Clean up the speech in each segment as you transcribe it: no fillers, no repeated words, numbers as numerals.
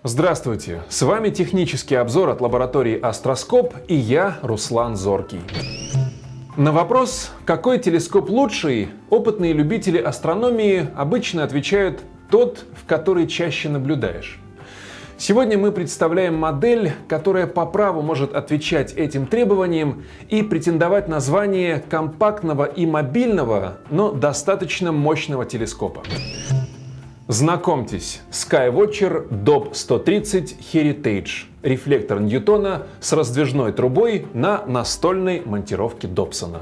Здравствуйте! С вами технический обзор от лаборатории Астроскоп и я, Руслан Зоркий. На вопрос, какой телескоп лучший, опытные любители астрономии обычно отвечают тот, в который чаще наблюдаешь. Сегодня мы представляем модель, которая по праву может отвечать этим требованиям и претендовать на звание компактного и мобильного, но достаточно мощного телескопа. Знакомьтесь, Skywatcher Dob 130 Heritage, рефлектор Ньютона с раздвижной трубой на настольной монтировке Добсона.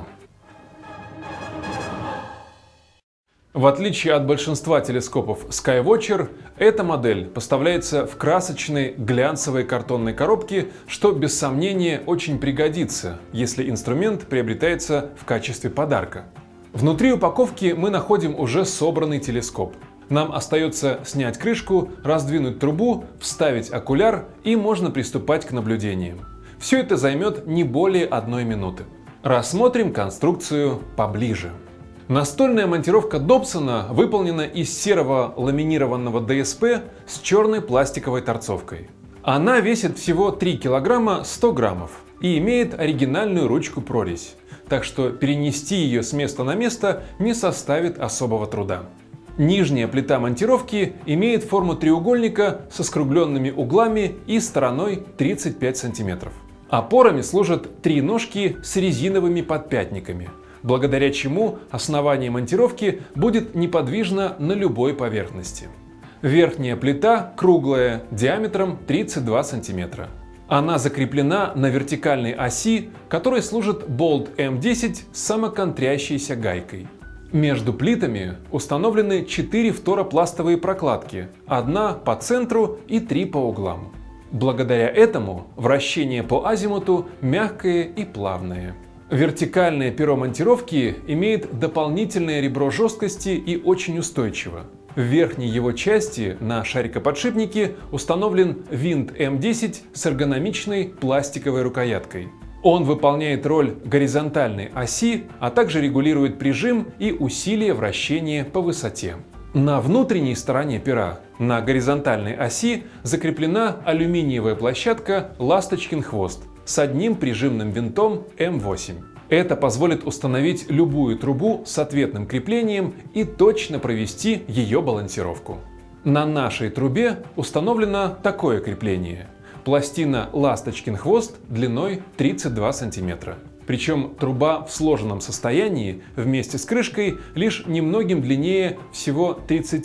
В отличие от большинства телескопов Skywatcher, эта модель поставляется в красочной глянцевой картонной коробке, что без сомнения очень пригодится, если инструмент приобретается в качестве подарка. Внутри упаковки мы находим уже собранный телескоп. Нам остается снять крышку, раздвинуть трубу, вставить окуляр и можно приступать к наблюдениям. Все это займет не более 1 минуты. Рассмотрим конструкцию поближе. Настольная монтировка Добсона выполнена из серого ламинированного ДСП с черной пластиковой торцовкой. Она весит всего 3 кг 100 граммов и имеет оригинальную ручку-прорезь, так что перенести ее с места на место не составит особого труда. Нижняя плита монтировки имеет форму треугольника со скругленными углами и стороной 35 см. Опорами служат 3 ножки с резиновыми подпятниками, благодаря чему основание монтировки будет неподвижно на любой поверхности. Верхняя плита круглая, диаметром 32 см. Она закреплена на вертикальной оси, которой служит болт М10 с самоконтрящейся гайкой. Между плитами установлены 4 фторопластовые прокладки, 1 по центру и 3 по углам. Благодаря этому вращение по азимуту мягкое и плавное. Вертикальное перо монтировки имеет дополнительное ребро жесткости и очень устойчиво. В верхней его части на шарикоподшипнике установлен винт М10 с эргономичной пластиковой рукояткой. Он выполняет роль горизонтальной оси, а также регулирует прижим и усилие вращения по высоте. На внутренней стороне пера, на горизонтальной оси, закреплена алюминиевая площадка «Ласточкин хвост» с одним прижимным винтом М8. Это позволит установить любую трубу с ответным креплением и точно провести ее балансировку. На нашей трубе установлено такое крепление. Пластина «Ласточкин хвост» длиной 32 см. Причем труба в сложенном состоянии вместе с крышкой лишь немногим длиннее всего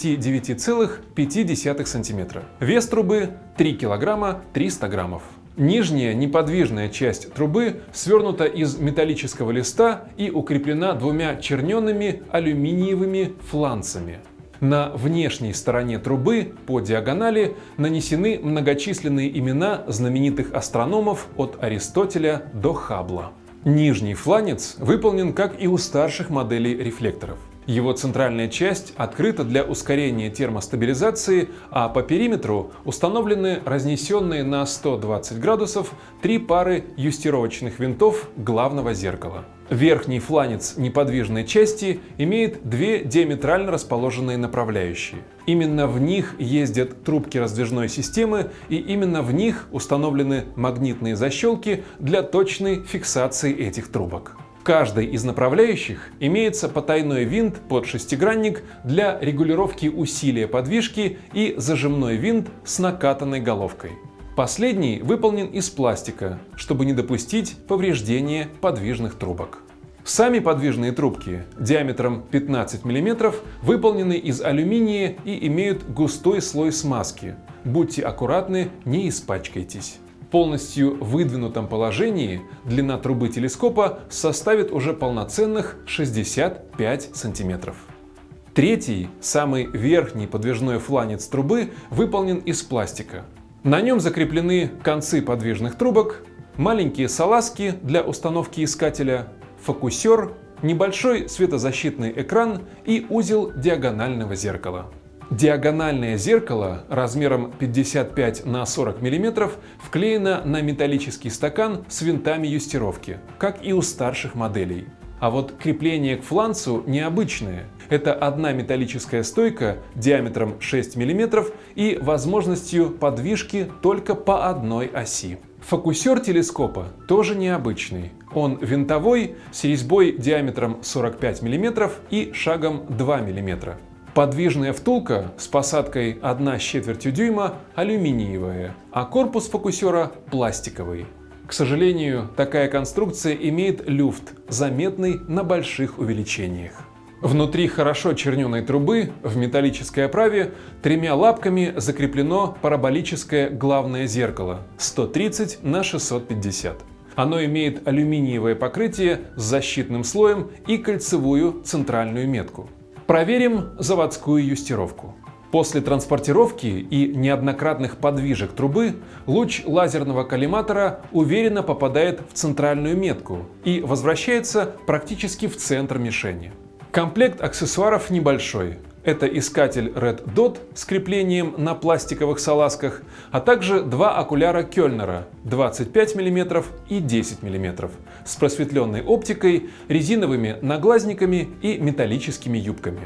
39,5 см. Вес трубы 3 кг 300 граммов. Нижняя неподвижная часть трубы свернута из металлического листа и укреплена 2 черненными алюминиевыми фланцами. На внешней стороне трубы по диагонали нанесены многочисленные имена знаменитых астрономов от Аристотеля до Хаббла. Нижний фланец выполнен как и у старших моделей рефлекторов. Его центральная часть открыта для ускорения термостабилизации, а по периметру установлены разнесенные на 120 градусов 3 пары юстировочных винтов главного зеркала. Верхний фланец неподвижной части имеет 2 диаметрально расположенные направляющие. Именно в них ездят трубки раздвижной системы, и именно в них установлены магнитные защелки для точной фиксации этих трубок. В каждой из направляющих имеется потайной винт под шестигранник для регулировки усилия подвижки и зажимной винт с накатанной головкой. Последний выполнен из пластика, чтобы не допустить повреждения подвижных трубок. Сами подвижные трубки диаметром 15 мм выполнены из алюминия и имеют густой слой смазки. Будьте аккуратны, не испачкайтесь. В полностью выдвинутом положении длина трубы телескопа составит уже полноценных 65 см. Третий, самый верхний подвижной фланец трубы выполнен из пластика. На нем закреплены концы подвижных трубок, маленькие салазки для установки искателя, фокусер, небольшой светозащитный экран и узел диагонального зеркала. Диагональное зеркало размером 55 на 40 мм вклеено на металлический стакан с винтами юстировки, как и у старших моделей. А вот крепление к фланцу необычное. Это одна металлическая стойка диаметром 6 мм и возможностью подвижки только по одной оси. Фокусер телескопа тоже необычный. Он винтовой, с резьбой диаметром 45 мм и шагом 2 мм. Подвижная втулка с посадкой 1/4 дюйма алюминиевая, а корпус фокусера пластиковый. К сожалению, такая конструкция имеет люфт, заметный на больших увеличениях. Внутри хорошо черненой трубы в металлической оправе 3 лапками закреплено параболическое главное зеркало 130 на 650. Оно имеет алюминиевое покрытие с защитным слоем и кольцевую центральную метку. Проверим заводскую юстировку. После транспортировки и неоднократных подвижек трубы луч лазерного коллиматора уверенно попадает в центральную метку и возвращается практически в центр мишени. Комплект аксессуаров небольшой. Это искатель Red Dot с креплением на пластиковых салазках, а также 2 окуляра Кёльнера 25 мм и 10 мм с просветленной оптикой, резиновыми наглазниками и металлическими юбками.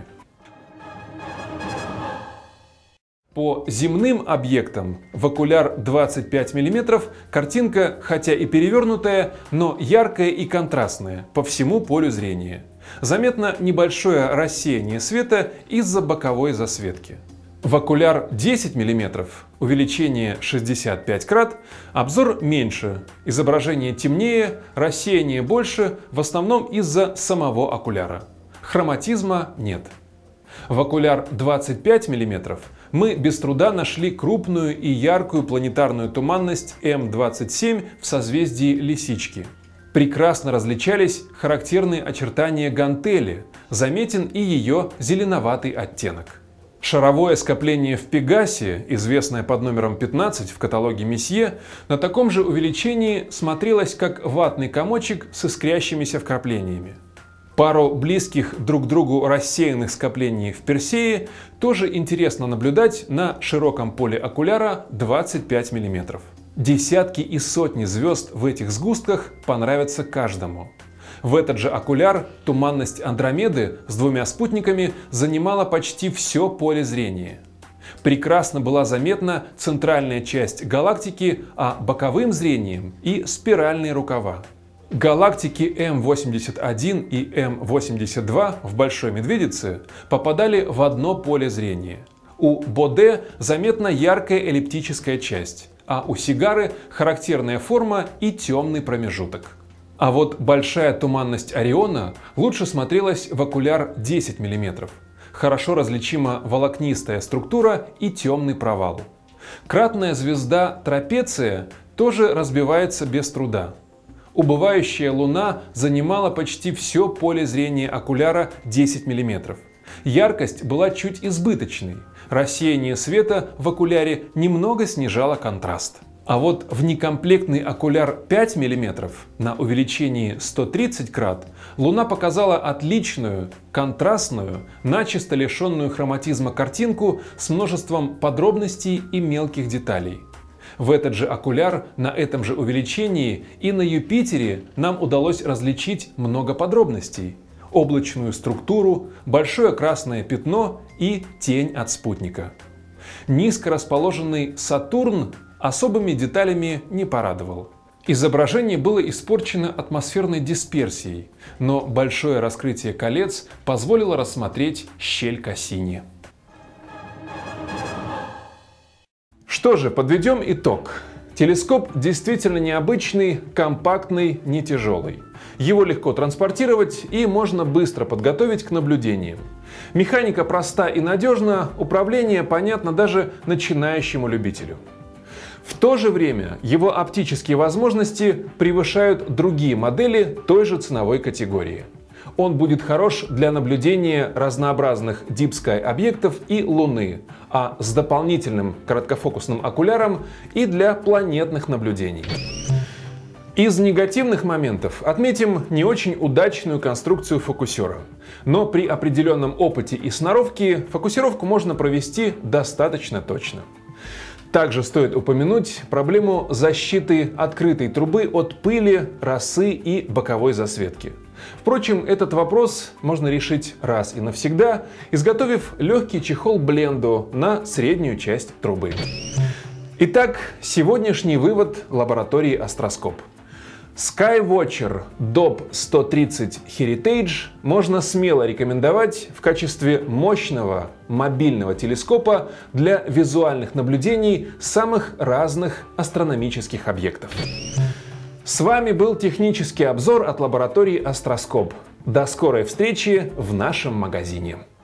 По земным объектам в окуляр 25 мм картинка, хотя и перевернутая, но яркая и контрастная по всему полю зрения. Заметно небольшое рассеяние света из-за боковой засветки. В окуляр 10 мм, увеличение 65 крат, обзор меньше, изображение темнее, рассеяние больше, в основном из-за самого окуляра. Хроматизма нет. В окуляр 25 мм мы без труда нашли крупную и яркую планетарную туманность М27 в созвездии Лисички. Прекрасно различались характерные очертания гантели, заметен и ее зеленоватый оттенок. Шаровое скопление в Пегасе, известное под номером 15 в каталоге Месье, на таком же увеличении смотрелось как ватный комочек с искрящимися вкраплениями. Пару близких друг к другу рассеянных скоплений в Персее тоже интересно наблюдать на широком поле окуляра 25 мм. Десятки и сотни звезд в этих сгустках понравятся каждому. В этот же окуляр туманность Андромеды с 2 спутниками занимала почти все поле зрения. Прекрасно была заметна центральная часть галактики, а боковым зрением и спиральные рукава. Галактики М81 и М82 в Большой Медведице попадали в одно поле зрения. У Боде заметна яркая эллиптическая часть, а у Сигары характерная форма и темный промежуток. А вот большая туманность Ориона лучше смотрелась в окуляр 10 мм. Хорошо различима волокнистая структура и темный провал. Кратная звезда Трапеция тоже разбивается без труда. Убывающая Луна занимала почти все поле зрения окуляра 10 мм. Яркость была чуть избыточной. Рассеяние света в окуляре немного снижало контраст. А вот в некомплектный окуляр 5 мм на увеличении 130 крат Луна показала отличную, контрастную, начисто лишенную хроматизма картинку с множеством подробностей и мелких деталей. В этот же окуляр, на этом же увеличении и на Юпитере нам удалось различить много подробностей. Облачную структуру, большое красное пятно и тень от спутника. Низко расположенный Сатурн особыми деталями не порадовал. Изображение было испорчено атмосферной дисперсией, но большое раскрытие колец позволило рассмотреть щель Кассини. Что же, подведем итог. Телескоп действительно необычный, компактный, не тяжелый. Его легко транспортировать и можно быстро подготовить к наблюдениям. Механика проста и надежна, управление понятно даже начинающему любителю. В то же время его оптические возможности превышают другие модели той же ценовой категории. Он будет хорош для наблюдения разнообразных Deep Sky объектов и Луны, а с дополнительным короткофокусным окуляром и для планетных наблюдений. Из негативных моментов отметим не очень удачную конструкцию фокусера. Но при определенном опыте и сноровке фокусировку можно провести достаточно точно. Также стоит упомянуть проблему защиты открытой трубы от пыли, росы и боковой засветки. Впрочем, этот вопрос можно решить раз и навсегда, изготовив легкий чехол-бленду на среднюю часть трубы. Итак, сегодняшний вывод лаборатории Астроскоп. Skywatcher DOB 130 Heritage можно смело рекомендовать в качестве мощного мобильного телескопа для визуальных наблюдений самых разных астрономических объектов. С вами был технический обзор от лаборатории Астроскоп. До скорой встречи в нашем магазине.